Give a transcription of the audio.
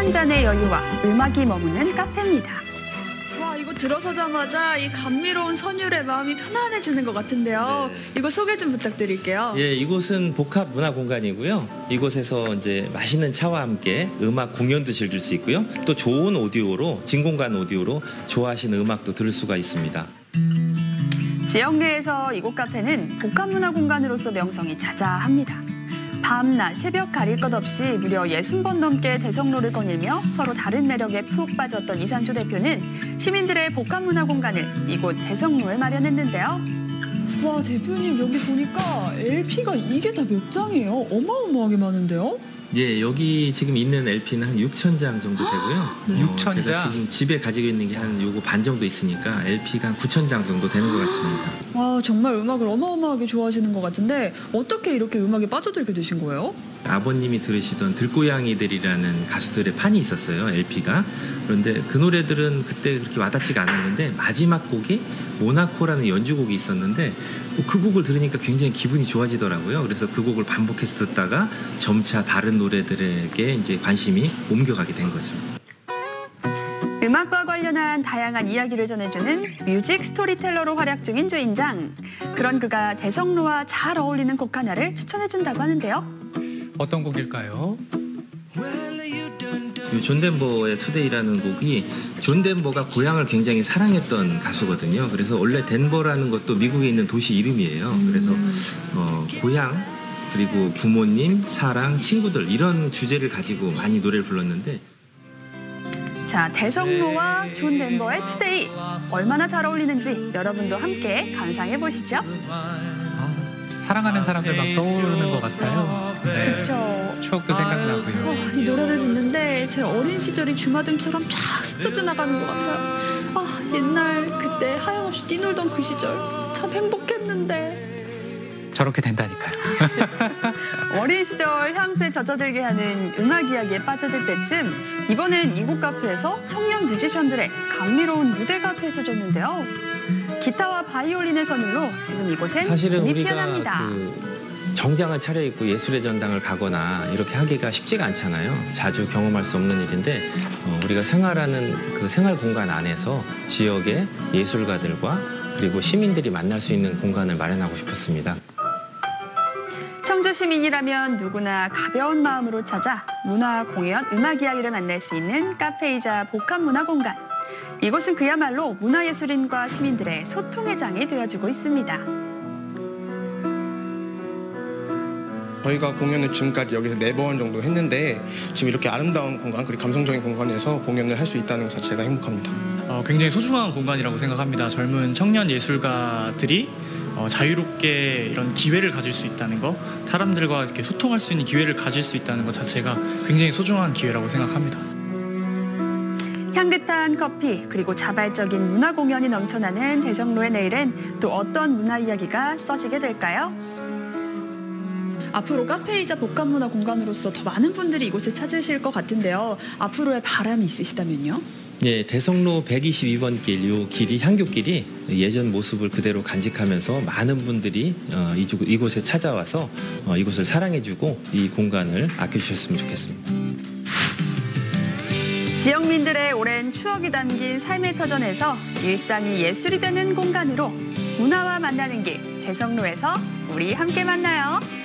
한 잔의 여유와 음악이 머무는 카페입니다. 와, 이거 들어서자마자 이 감미로운 선율에 마음이 편안해지는 것 같은데요. 네. 이거 소개 좀 부탁드릴게요. 예, 이곳은 복합 문화 공간이고요. 이곳에서 이제 맛있는 차와 함께 음악 공연도 즐길 수 있고요. 또 좋은 오디오로, 진공관 오디오로 좋아하시는 음악도 들을 수가 있습니다. 지역 내에서 이곳 카페는 복합 문화 공간으로서 명성이 자자합니다. 밤낮 새벽 가릴 것 없이 무려 60번 넘게 대성로를 거닐며 서로 다른 매력에 푹 빠졌던 이상조 대표는 시민들의 복합 문화 공간을 이곳 대성로에 마련했는데요. 와, 대표님 여기 보니까 LP가 이게 다 몇 장이에요? 어마어마하게 많은데요? 예, 여기 지금 있는 LP는 한 6,000장 정도 되고요. 네. 6,000 제가 장? 지금 집에 가지고 있는 게 한 요거 반 정도 있으니까 LP가 한 9,000장 정도 되는 것 같습니다. 와, 정말 음악을 어마어마하게 좋아하시는 것 같은데 어떻게 이렇게 음악에 빠져들게 되신 거예요? 아버님이 들으시던 들고양이들이라는 가수들의 판이 있었어요, LP가. 그런데 그 노래들은 그때 그렇게 와닿지가 않았는데 마지막 곡이 모나코라는 연주곡이 있었는데 그 곡을 들으니까 굉장히 기분이 좋아지더라고요. 그래서 그 곡을 반복해서 듣다가 점차 다른 노래들에게 이제 관심이 옮겨가게 된 거죠. 음악과 관련한 다양한 이야기를 전해주는 뮤직 스토리텔러로 활약 중인 주인장. 그런 그가 대성로와 잘 어울리는 곡 하나를 추천해준다고 하는데요. 어떤 곡일까요? 존 덴버의 투데이라는 곡이 존 덴버가 고향을 굉장히 사랑했던 가수거든요. 그래서 원래 덴버라는 것도 미국에 있는 도시 이름이에요. 그래서 고향 그리고 부모님, 사랑, 친구들 이런 주제를 가지고 많이 노래를 불렀는데 자, 대성로와 존 덴버의 투데이. 얼마나 잘 어울리는지 여러분도 함께 감상해 보시죠. 사랑하는 사람들 막 떠오르는 것 같아요. 네. 그렇죠. 추억도 생각나고요. 이 노래를 듣는데 제 어린 시절이 주마등처럼 쫙 스쳐 지나가는 것 같아요. 옛날 그때 하염없이 뛰놀던 그 시절 참 행복했는데. 저렇게 된다니까요. 어린 시절 향수에 젖어들게 하는 음악 이야기에 빠져들 때쯤 이번엔 이곳 카페에서 청년 뮤지션들의 감미로운 무대가 펼쳐졌는데요. 기타와 바이올린의 선율로 지금 이곳엔 사실은 봄이 우리가 피어납니다. 정장을 차려입고 예술의 전당을 가거나 이렇게 하기가 쉽지가 않잖아요. 자주 경험할 수 없는 일인데 우리가 생활하는 그 생활 공간 안에서 지역의 예술가들과 그리고 시민들이 만날 수 있는 공간을 마련하고 싶었습니다. 청주 시민이라면 누구나 가벼운 마음으로 찾아 문화, 공연, 음악 이야기를 만날 수 있는 카페이자 복합 문화 공간. 이곳은 그야말로 문화예술인과 시민들의 소통의 장이 되어주고 있습니다. 저희가 공연을 지금까지 여기서 4번 정도 했는데 지금 이렇게 아름다운 공간 그리고 감성적인 공간에서 공연을 할 수 있다는 것 자체가 행복합니다. 굉장히 소중한 공간이라고 생각합니다. 젊은 청년 예술가들이 자유롭게 이런 기회를 가질 수 있다는 거, 사람들과 이렇게 소통할 수 있는 기회를 가질 수 있다는 것 자체가 굉장히 소중한 기회라고 생각합니다. 향긋한 커피 그리고 자발적인 문화 공연이 넘쳐나는 대성로의 내일은 또 어떤 문화 이야기가 써지게 될까요? 앞으로 카페이자 복합문화 공간으로서 더 많은 분들이 이곳을 찾으실 것 같은데요. 앞으로의 바람이 있으시다면요? 예, 대성로 122번 길, 요 길이 향교길이 예전 모습을 그대로 간직하면서 많은 분들이 이곳에 찾아와서 이곳을 사랑해주고 이 공간을 아껴주셨으면 좋겠습니다. 지역민들의 오랜 추억이 담긴 삶의 터전에서 일상이 예술이 되는 공간으로 문화와 만나는 길, 대성로에서 우리 함께 만나요.